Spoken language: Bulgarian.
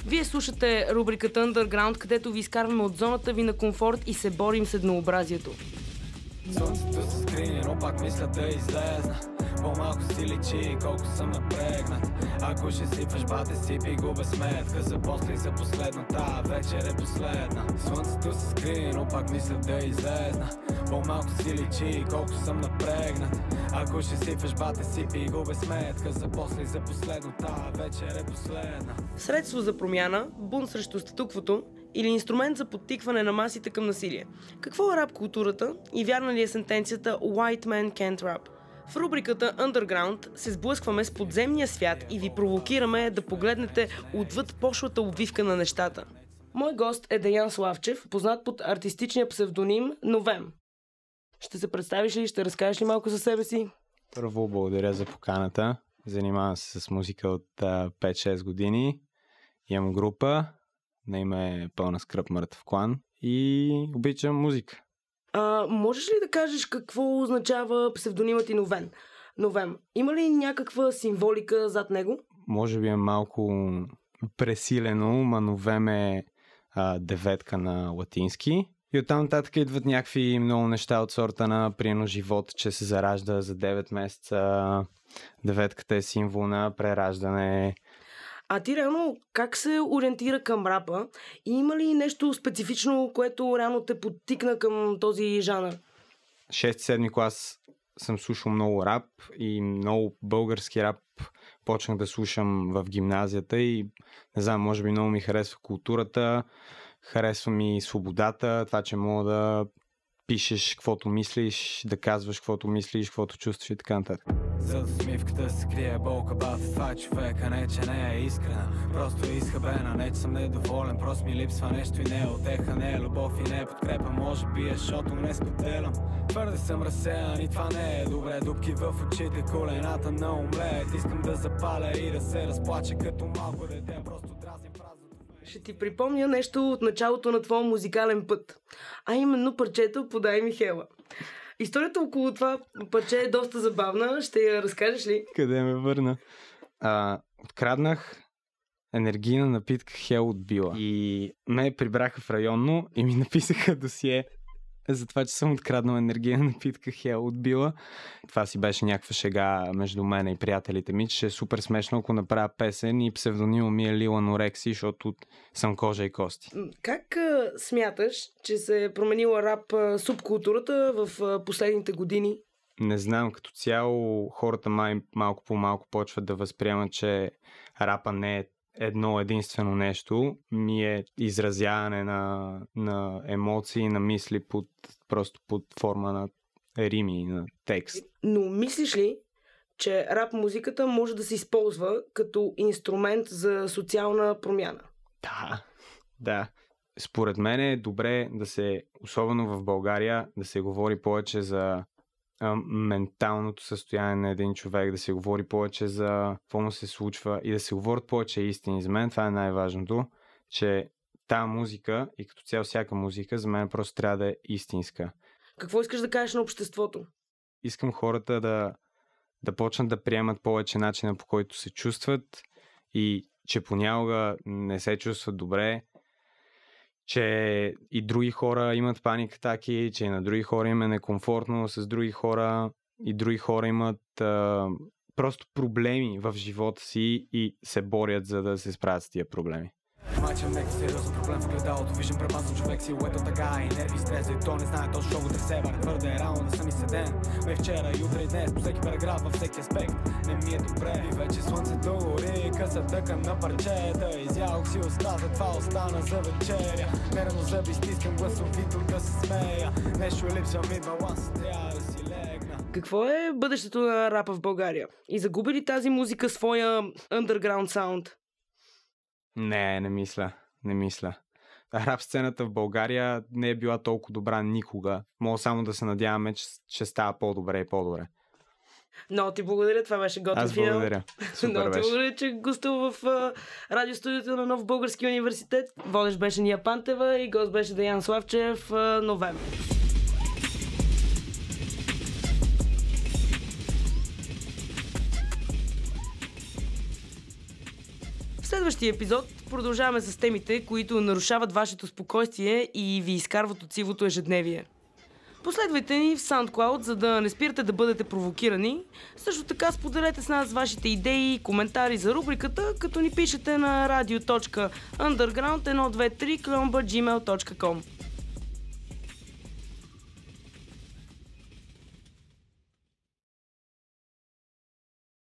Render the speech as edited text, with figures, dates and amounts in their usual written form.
Вие слушате рубриката Underground, където ви изкарваме от зоната ви на комфорт и се борим с еднообразието. Слънцето се скрие, но пак мисля да излезна. По-малко си личи, колко съм напрегнат. Ако ще сипваш бате, сипи го без сметка. За после и за последно, тая вечер е последна. Слънцето се скрие, но пак мисля да излезна. По-малко си личи, колко съм напрегнат. Ако ще сипваш бате, сипи го без сметка. За после и за последно, тая вечер е последна. Средство за промяна, бунт срещу статуквото или инструмент за подтикване на масите към насилие. Какво е рап културата и вярна ли е сентенцията White Man Can't Rap? В рубриката Underground се сблъскваме с подземния свят и ви провокираме да погледнете отвъд пошлата обвивка на нещата. Мой гост е Деян Славчев, познат под артистичния псевдоним Новем. Ще се представиш ли и ще разкажеш ли малко за себе си? Първо, благодаря за поканата. Занимавам се с музика от 5-6 години. Имам група, на име е Пълна скръб мъртъв клан и обичам музика. Можеш ли да кажеш какво означава псевдонимът ти Новем? Има ли някаква символика зад него? Може би е малко пресилено, ма Новем е деветка на латински. И оттам нататък идват някакви много неща от сорта на приено живот, че се заражда за 9 месеца. Деветката е символ на прераждане. А ти реално как се ориентира към рапа? И има ли нещо специфично, което реално те подтикна към този жанр? 6-7 клас съм слушал много рап и много български рап почнах да слушам в гимназията и не знам, може би много ми харесва културата, харесва ми свободата, това, че мога да пишеш каквото мислиш, да казваш каквото мислиш, каквото чувстваш и така нататък. Зад усмивката се крие болка, бата, това е човека, не че не е искрена. Просто е изхабена, не че съм недоволен, просто ми липсва нещо и не е отеха, не е любов и не е подкрепа, може би е, защото не споделям. Твърде съм разсеян и това не е добре, дупки в очите, колената на омлеят. Искам да запаля и да се разплача като малко дете, просто дразним празното. Ще ти припомня нещо от началото на твоя музикален път, а именно парчето "Подай ми Хела". Историята около това парче е доста забавна. Ще я разкажеш ли? Къде ме върна? Откраднах енергийна напитка Хел от Била. И ме прибраха в районно и ми написаха досие за това, че съм откраднал енергийна напитка Хел от Била. Това си беше някаква шега между мен и приятелите ми, че ще е супер смешно, ако направя песен и псевдонима ми е Лила Норекси, защото съм кожа и кости. Как смяташ, че се е променила рап субкултурата в последните години? Не знам, като цяло хората малко по малко почват да възприемат, че рапа не е едно единствено нещо, ми е изразяване на емоции, на мисли просто под форма на рими, на текст. Но мислиш ли, че рап музиката може да се използва като инструмент за социална промяна? Да. Според мен е добре да се, особено в България, да се говори повече за менталното състояние на един човек, да се говори повече за какво му се случва и да се говорят повече истини. За мен това е най-важното, че тази музика и като цяло всяка музика за мен просто трябва да е истинска. Какво искаш да кажеш на обществото? Искам хората да почнат да приемат повече начина, по който се чувстват и че понякога не се чувстват добре, че и други хора имат паник атаки, че и на други хора им е некомфортно с други хора и други хора имат просто проблеми в живота си и се борят, за да се справят с тия проблеми. Мачам нека сериозен проблем в гледалото, виждам препазан човек, силуето така и нерви стреза и то не знае точно що го тресе, бар твърде е рано да съм и седен. Ме вчера, jutре и днес, по всеки параграф, във всеки аспект, не ми е добре. И вече слънцето гори, къса тъкам на парчета, изялох си устата, това остана за вечеря. Нервно зъби стискам гласовито да се смея, нещо липсва ми баланс, трябва да си легна. Какво е бъдещето на рапа в България? И загуби ли тази музика своя underground саунд? Не мисля. Рап сцената в България не е била толкова добра никога. Мога само да се надяваме, че ще става по-добре и по-добре. Но ти благодаря, това беше готин Аз финал. благодаря. Супер Но ти беше. благодаря, че гостува в радиостудиото на Нов български университет. Водещ беше Ния Пантева и гост беше Деян Славчев, Новем. В следващия епизод продължаваме с темите, които нарушават вашето спокойствие и ви изкарват от сивото ежедневие. Последвайте ни в SoundCloud, за да не спирате да бъдете провокирани. Също така споделете с нас вашите идеи и коментари за рубриката, като ни пишете на radio.underground123@gmail.com.